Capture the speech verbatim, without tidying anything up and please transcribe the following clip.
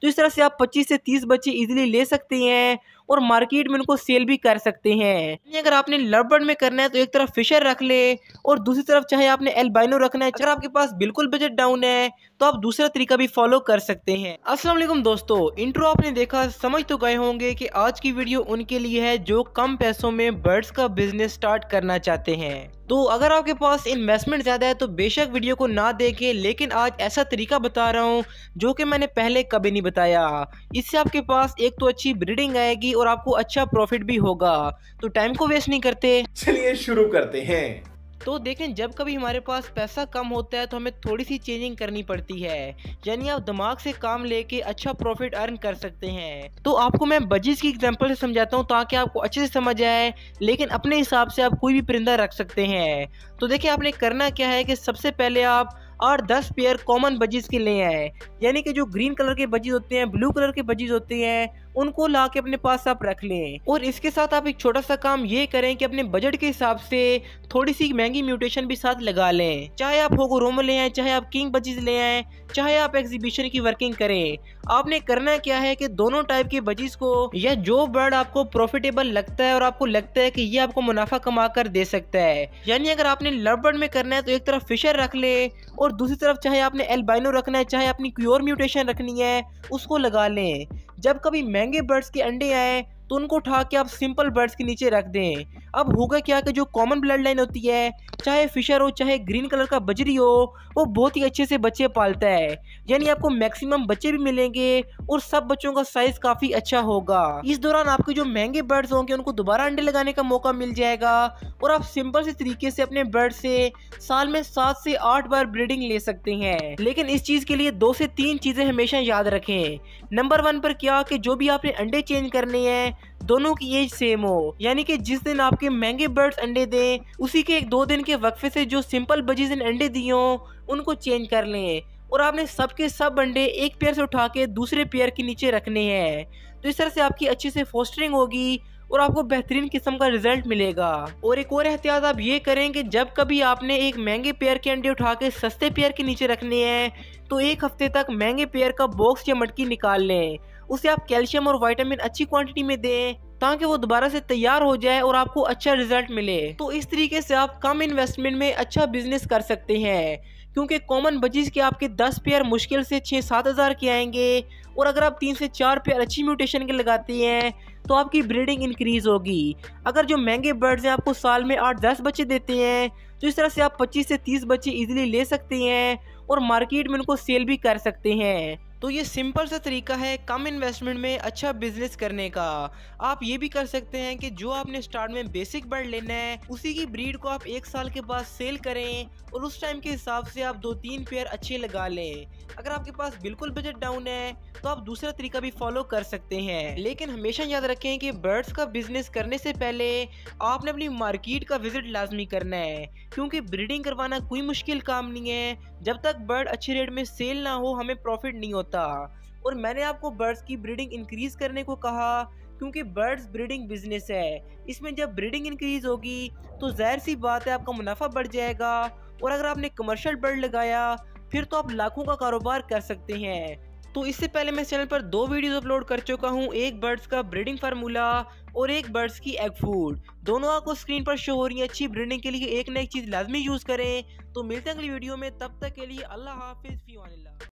तो इस तरह से आप पच्चीस से तीस बच्चे इजीली ले सकते हैं और मार्केट में उनको सेल भी कर सकते हैं। अगर आपने लवबर्ड में करना है तो एक तरफ फिशर रख ले और दूसरी तरफ चाहे आपने एल्बाइनो रखना है। अगर आपके पास बिल्कुल बजट डाउन है तो आप दूसरा तरीका भी फॉलो कर सकते हैं। अस्सलाम वालेकुम दोस्तों, इंट्रो आपने देखा, समझ तो गए होंगे कि आज की वीडियो उनके लिए है जो कम पैसों में बर्ड्स का बिजनेस स्टार्ट करना चाहते हैं। तो अगर आपके पास इन्वेस्टमेंट ज़्यादा है तो बेशक वीडियो को ना देखें, लेकिन आज ऐसा तरीका बता रहा हूँ जो कि मैंने पहले कभी नहीं बताया। इससे आपके पास एक तो अच्छी ब्रीडिंग आएगी और आपको अच्छा प्रॉफिट भी होगा। तो टाइम को वेस्ट नहीं करते, चलिए शुरू करते हैं। तो देखें, जब कभी हमारे पास पैसा कम होता है तो हमें थोड़ी सी चेंजिंग करनी पड़ती है, यानी आप दिमाग से काम लेके अच्छा प्रॉफिट अर्न कर सकते हैं। तो आपको मैं बजीज की एग्जांपल से समझाता हूँ ताकि आपको अच्छे से समझ आए, लेकिन अपने हिसाब से आप कोई भी परिंदा रख सकते हैं। तो देखिए, आपने करना क्या है कि सबसे पहले आप और दस पेयर कॉमन बजीज के ले आए, यानी कि जो ग्रीन कलर के बजीज होते हैं, ब्लू कलर के बजीज होते हैं, उनको ला के अपने पास आप रख लें। और इसके साथ आप एक छोटा सा काम ये करें कि अपने बजट के हिसाब से थोड़ी सी महंगी म्यूटेशन भी साथ लगा लें। चाहे आप होगो रोमो ले आए, चाहे आप किंग बजीज ले आए, चाहे आप एग्जीबिशन की वर्किंग करें। आपने करना क्या है कि दोनों टाइप के बजीज को, या जो बर्ड आपको प्रॉफिटेबल लगता है और आपको लगता है कि ये आपको मुनाफा कमा कर दे सकता है, यानी अगर आपने लवबर्ड में करना है तो एक तरफ फिशर रख ले और दूसरी तरफ चाहे आपने एल्बाइनो रखना है, चाहे अपनी कोई और म्यूटेशन रखनी है, उसको लगा लें। जब कभी महंगे बर्ड्स के अंडे आए तो उनको उठा के आप सिंपल बर्ड्स के नीचे रख दें। अब होगा क्या कि जो कॉमन ब्लड लाइन होती है, चाहे फिशर हो चाहे ग्रीन कलर का बजरी हो, वो बहुत ही अच्छे से बच्चे पालता है, यानी आपको मैक्सिमम बच्चे भी मिलेंगे और सब बच्चों का साइज काफी अच्छा होगा। इस दौरान आपके जो महंगे बर्ड्स होंगे उनको दोबारा अंडे लगाने का मौका मिल जाएगा और आप सिंपल से तरीके से अपने बर्ड से साल में सात से आठ बार ब्रीडिंग ले सकते हैं। लेकिन इस चीज के लिए दो से तीन चीजें हमेशा याद रखें। नंबर वन पर क्या कि जो भी आपने अंडे चेंज करने हैं दोनों की एज सेम हो, यानी कि जिस दिन आपके महंगे बर्ड्स अंडे दें उसी के एक दो दिन के वक्फे से जो सिंपल बजीज ने अंडे दिए हों उनको चेंज कर लें। और आपने सबके सब अंडे एक पेयर से उठा के दूसरे पेयर के नीचे रखने हैं। तो इस तरह से आपकी अच्छी से फोस्टरिंग होगी और आपको बेहतरीन किस्म का रिजल्ट मिलेगा। और एक और एहतियात आप ये करें कि जब कभी आपने एक महंगे पेयर के अंडे उठा के सस्ते पेयर के नीचे रखने हैं तो एक हफ्ते तक महंगे पेयर का बॉक्स या मटकी निकाल लें। उसे आप कैल्शियम और विटामिन अच्छी क्वांटिटी में दें ताकि वो दोबारा से तैयार हो जाए और आपको अच्छा रिजल्ट मिले। तो इस तरीके से आप कम इन्वेस्टमेंट में अच्छा बिजनेस कर सकते हैं, क्योंकि कॉमन बजीज के आपके दस पेयर मुश्किल से छः सात हज़ार के आएंगे और अगर आप तीन से चार पेयर अच्छी म्यूटेशन के लगाते हैं तो आपकी ब्रीडिंग इंक्रीज होगी। अगर जो महंगे बर्ड्स हैं आपको साल में आठ दस बच्चे देते हैं तो इस तरह से आप पच्चीस से तीस बच्चे इजीली ले सकते हैं और मार्केट में उनको सेल भी कर सकते हैं। तो ये सिंपल सा तरीका है कम इन्वेस्टमेंट में अच्छा बिजनेस करने का। आप ये भी कर सकते हैं कि जो आपने स्टार्ट में बेसिक बर्ड लेना है उसी की ब्रीड को आप एक साल के बाद सेल करें और उस टाइम के हिसाब से आप दो तीन पेयर अच्छे लगा लें। अगर आपके पास बिल्कुल बजट डाउन है तो आप दूसरा तरीका भी फॉलो कर सकते हैं, लेकिन हमेशा याद रखें कि बर्ड्स का बिजनेस करने से पहले आपने अपनी मार्केट का विजिट लाजमी करना है, क्योंकि ब्रीडिंग करवाना कोई मुश्किल काम नहीं है। जब तक बर्ड अच्छे रेट में सेल ना हो हमें प्रॉफिट नहीं होता। और मैंने आपको बर्ड्स की ब्रीडिंग इंक्रीज करने को कहा क्योंकि बर्ड्स ब्रीडिंग बिजनेस है। इसमें जब ब्रीडिंग इंक्रीज होगी तो जाहिर सी बात है आपका मुनाफा बढ़ जाएगा और अगर आपने कमर्शियल बर्ड लगाया फिर तो आप लाखों का कारोबार कर सकते हैं। तो इससे पहले मैं चैनल पर दो वीडियोस अपलोड कर चुका हूँ, एक बर्ड्स का ब्रीडिंग फार्मूला और एक बर्ड्स की एग फूड। दोनों आपको स्क्रीन पर शो हो रही है। अच्छी ब्रीडिंग के लिए एक ना एक चीज़ लाजमी यूज़ करें। तो मिलते हैं अगली वीडियो में, तब तक के लिए अल्लाह हाफिज़, फी अमानिल्लाह।